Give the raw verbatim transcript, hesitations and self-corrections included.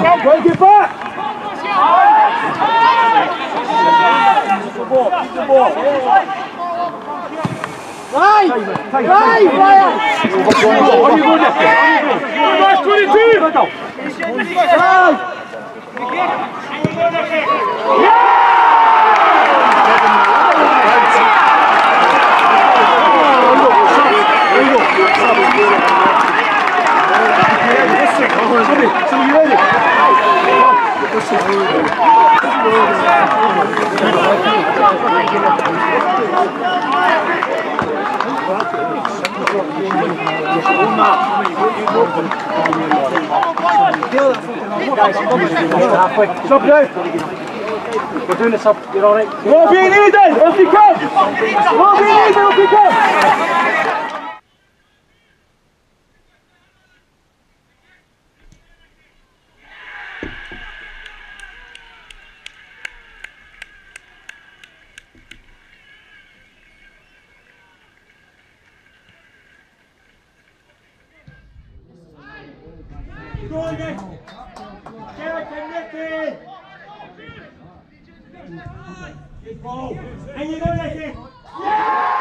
Break it back! Keep the ball, keep the ball. Right! Right, Ryan! On you go, Nick. twenty-two! Right! So you ready? Stop now. We're doing this up, you're alright? Won't be needed! Off you come! Won't be needed! Off you come! Go on, Nick! Get it, Nicky! Good ball! And you go, Nicky! Yeah!